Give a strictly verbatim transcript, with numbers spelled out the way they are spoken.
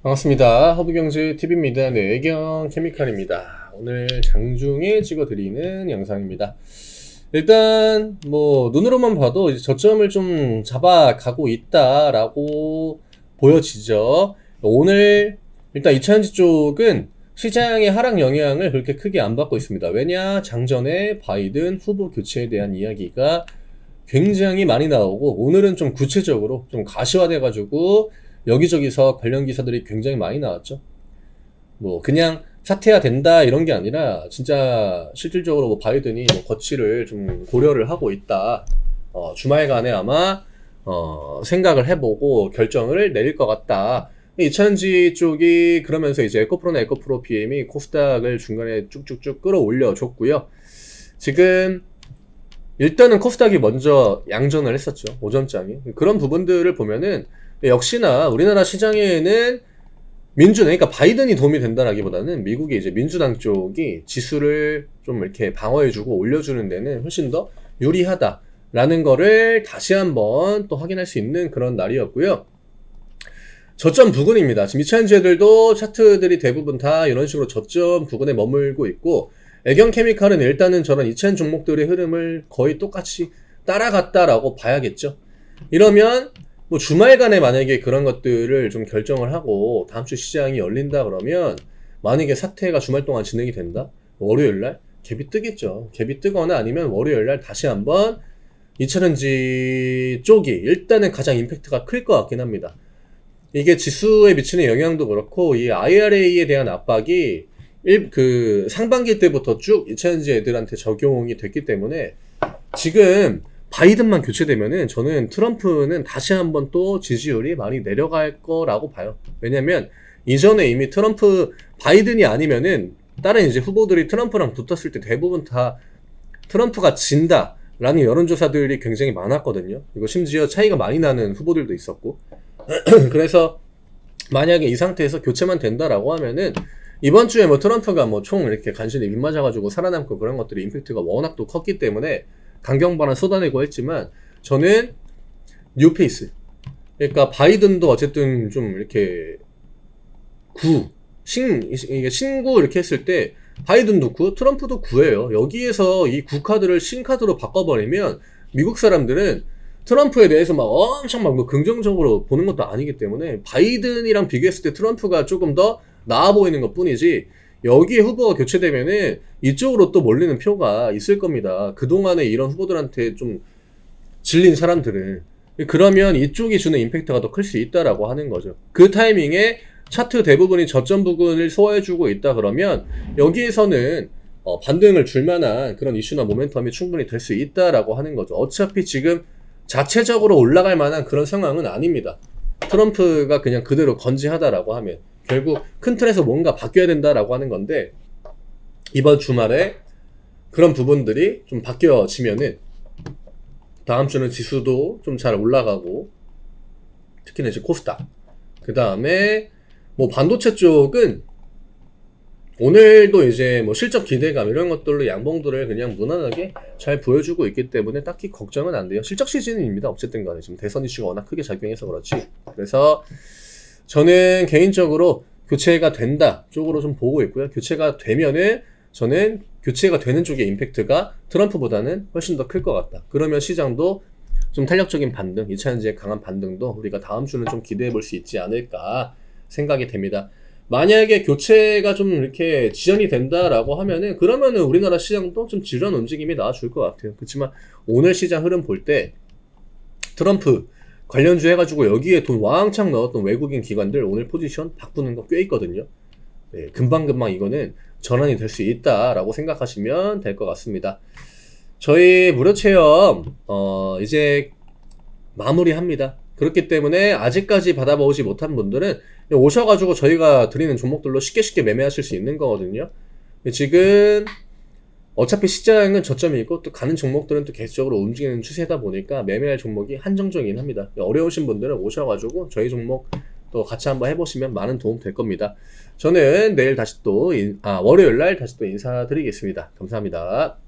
반갑습니다. 허브경제티비입니다. 네, 애경 케미칼입니다. 오늘 장중에 찍어드리는 영상입니다. 일단 뭐 눈으로만 봐도 이제 저점을 좀 잡아가고 있다라고 보여지죠. 오늘 일단 이차전지 쪽은 시장의 하락 영향을 그렇게 크게 안 받고 있습니다. 왜냐? 장전에 바이든 후보 교체에 대한 이야기가 굉장히 많이 나오고, 오늘은 좀 구체적으로 좀 가시화돼 가지고 여기저기서 관련 기사들이 굉장히 많이 나왔죠. 뭐 그냥 사퇴해야 된다 이런 게 아니라 진짜 실질적으로 뭐 바이든이 뭐 거취를 좀 고려를 하고 있다. 어, 주말간에 아마 어, 생각을 해보고 결정을 내릴 것 같다. 이차전지 쪽이 그러면서 이제 에코프로나 에코프로 비엠이 코스닥을 중간에 쭉쭉쭉 끌어올려 줬고요. 지금 일단은 코스닥이 먼저 양전을 했었죠. 오전장에. 그런 부분들을 보면은 역시나 우리나라 시장에는 민주당, 그러니까 바이든이 도움이 된다라기보다는 미국의 이제 민주당 쪽이 지수를 좀 이렇게 방어해주고 올려주는 데는 훨씬 더 유리하다라는 거를 다시 한번 또 확인할 수 있는 그런 날이었고요. 저점 부근입니다. 지금 이차전지들도 차트들이 대부분 다 이런 식으로 저점 부근에 머물고 있고, 애경케미칼은 일단은 저런 이차전지 종목들의 흐름을 거의 똑같이 따라갔다라고 봐야겠죠. 이러면 뭐 주말간에 만약에 그런 것들을 좀 결정을 하고 다음 주 시장이 열린다 그러면, 만약에 사태가 주말 동안 진행이 된다? 월요일날 갭이 뜨겠죠. 갭이 뜨거나 아니면 월요일날 다시 한번 이차전지 쪽이 일단은 가장 임팩트가 클 것 같긴 합니다. 이게 지수에 미치는 영향도 그렇고, 이 아이알에이에 대한 압박이 일, 그 상반기 때부터 쭉 이차전지 애들한테 적용이 됐기 때문에 지금 바이든만 교체되면은 저는 트럼프는 다시 한번 또 지지율이 많이 내려갈 거라고 봐요. 왜냐면 이전에 이미 트럼프, 바이든이 아니면은 다른 이제 후보들이 트럼프랑 붙었을 때 대부분 다 트럼프가 진다 라는 여론조사들이 굉장히 많았거든요. 그리고 심지어 차이가 많이 나는 후보들도 있었고. 그래서 만약에 이 상태에서 교체만 된다라고 하면은 이번 주에 뭐 트럼프가 뭐 총 이렇게 간신히 빗맞아가지고 살아남고 그런 것들이 임팩트가 워낙 또 컸기 때문에 강경반을 쏟아내고 했지만, 저는 뉴페이스, 그러니까 바이든도 어쨌든 좀 이렇게 구, 신, 이게 신구 이렇게 했을 때 바이든도 구, 트럼프도 구예요. 여기에서 이 구 카드를 신 카드로 바꿔버리면 미국 사람들은 트럼프에 대해서 막 엄청 막 뭐 긍정적으로 보는 것도 아니기 때문에 바이든이랑 비교했을 때 트럼프가 조금 더 나아 보이는 것 뿐이지, 여기에 후보가 교체되면은 이쪽으로 또 몰리는 표가 있을 겁니다. 그동안에 이런 후보들한테 좀 질린 사람들은. 그러면 이쪽이 주는 임팩트가 더 클 수 있다라고 하는 거죠. 그 타이밍에 차트 대부분이 저점 부근을 소화해주고 있다 그러면 여기에서는 어, 반등을 줄 만한 그런 이슈나 모멘텀이 충분히 될 수 있다라고 하는 거죠. 어차피 지금 자체적으로 올라갈 만한 그런 상황은 아닙니다. 트럼프가 그냥 그대로 건지하다라고 하면 결국 큰 틀에서 뭔가 바뀌어야 된다라고 하는 건데, 이번 주말에 그런 부분들이 좀 바뀌어지면은 다음 주는 지수도 좀 잘 올라가고, 특히나 이제 코스닥, 그 다음에 뭐 반도체 쪽은 오늘도 이제 뭐 실적 기대감 이런 것들로 양봉들을 그냥 무난하게 잘 보여주고 있기 때문에 딱히 걱정은 안 돼요. 실적 시즌입니다. 어쨌든 간에 지금 대선 이슈가 워낙 크게 작용해서 그렇지. 그래서 저는 개인적으로 교체가 된다 쪽으로 좀 보고 있고요. 교체가 되면은 저는 교체가 되는 쪽의 임팩트가 트럼프보다는 훨씬 더 클 것 같다. 그러면 시장도 좀 탄력적인 반등, 이차전지의 강한 반등도 우리가 다음 주는 좀 기대해 볼 수 있지 않을까 생각이 됩니다. 만약에 교체가 좀 이렇게 지연이 된다라고 하면은, 그러면은 우리나라 시장도 좀 지루한 움직임이 나와줄 것 같아요. 그렇지만 오늘 시장 흐름 볼 때 트럼프 관련주 해가지고 여기에 돈 왕창 넣었던 외국인 기관들 오늘 포지션 바꾸는 거 꽤 있거든요. 네, 금방금방 이거는 전환이 될 수 있다라고 생각하시면 될 것 같습니다. 저희 무료 체험 어 이제 마무리합니다. 그렇기 때문에 아직까지 받아보지 못한 분들은 오셔가지고 저희가 드리는 종목들로 쉽게 쉽게 매매하실 수 있는 거거든요. 지금 어차피 시장은 저점이 있고 또 가는 종목들은 또 계속적으로 움직이는 추세다 보니까 매매할 종목이 한정적이긴 합니다. 어려우신 분들은 오셔가지고 저희 종목 또 같이 한번 해보시면 많은 도움 될 겁니다. 저는 내일 다시 또, 인, 아, 월요일날 다시 또 인사드리겠습니다. 감사합니다.